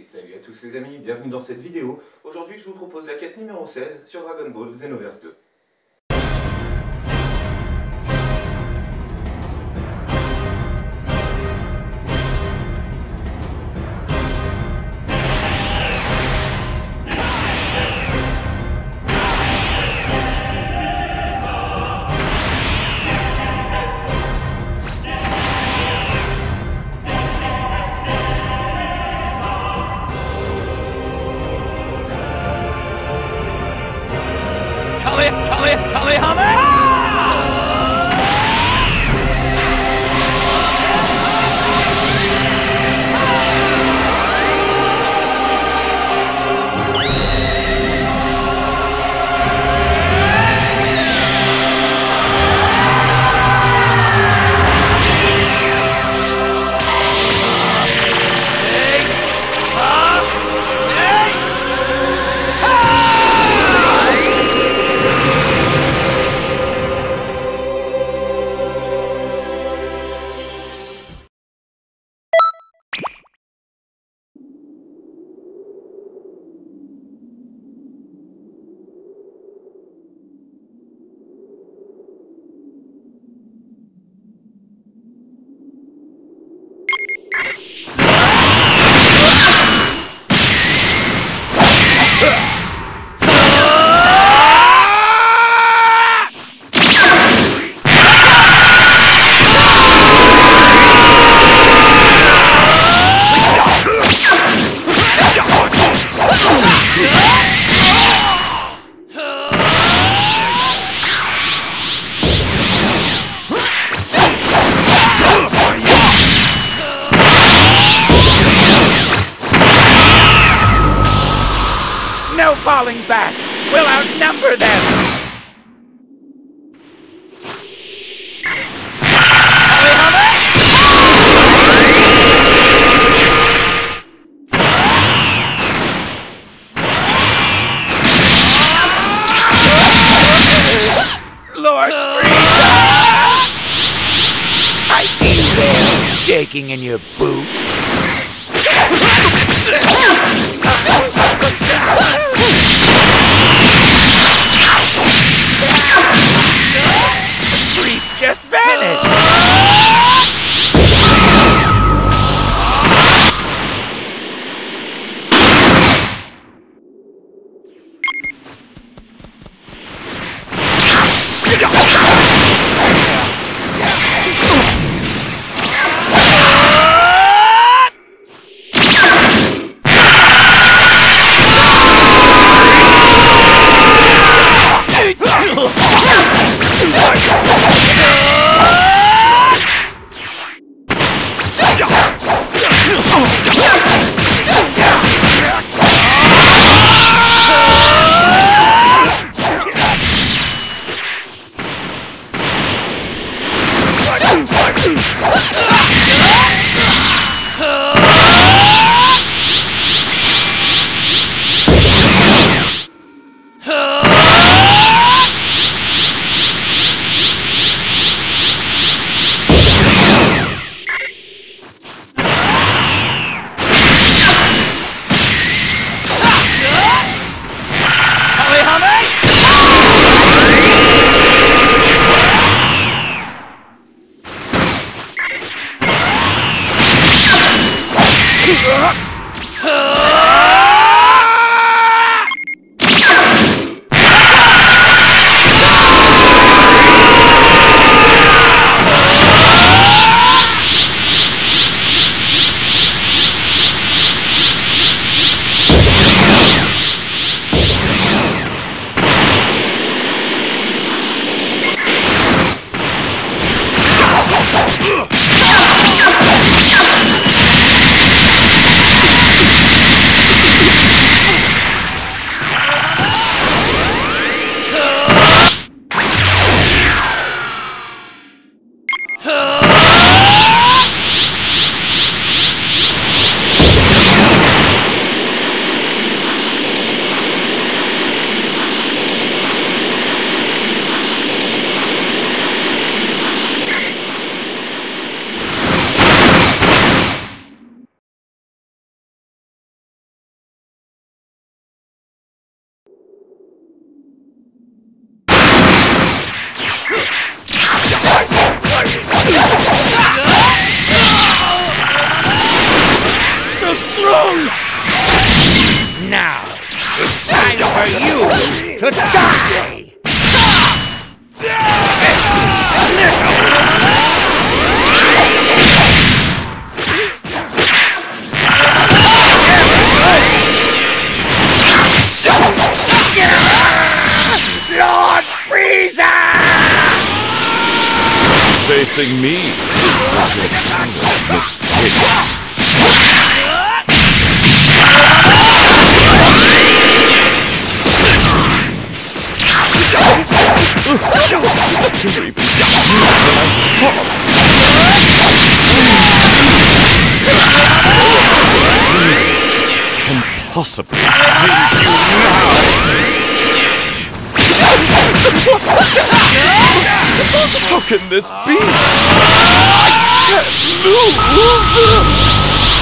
Et salut à tous les amis, bienvenue dans cette vidéo. Aujourd'hui je vous propose la quête numéro 16 sur Dragon Ball Xenoverse 2. Falling back! We'll outnumber them! Lord Frieza! I see you there, shaking in your boots. Creep just vanished! Now, it's time for you to die! Lord Frieza! Facing me was your final mistake. You're even stronger than I thought. Can possibly save you now? How can this be? I can't lose!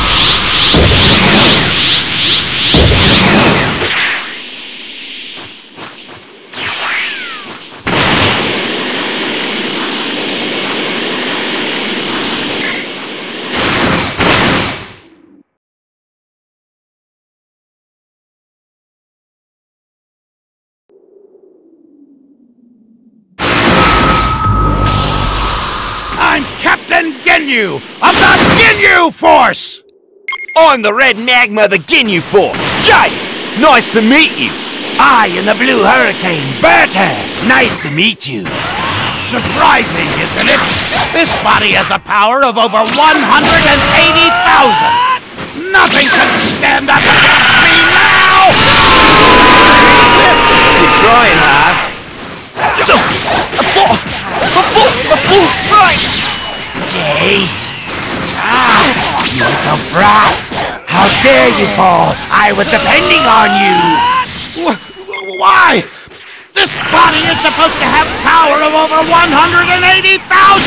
I'm Captain Ginyu of the Ginyu Force! I'm the Red Magma of the Ginyu Force, Jace! Nice to meet you! I in the Blue Hurricane, Berta! Nice to meet you! Surprising, isn't it? This body has a power of over 180,000! Nothing can stand up against me now! You're trying hard. A bull's right! Jace! You little brat! How dare you fall! I was depending on you! Why? This body is supposed to have power of over 180,000!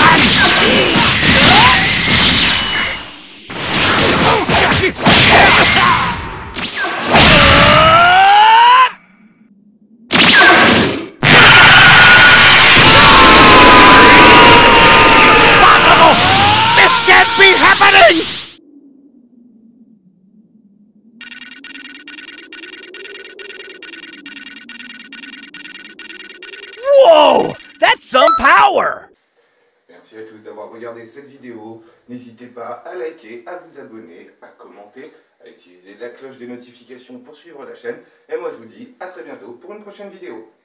Impossible! This can't be happening! Whoa! That's some power! Merci à tous d'avoir regardé cette vidéo. N'hésitez pas à liker, à vous abonner, à commenter, à utiliser la cloche des notifications pour suivre la chaîne. Et moi je vous dis à très bientôt pour une prochaine vidéo.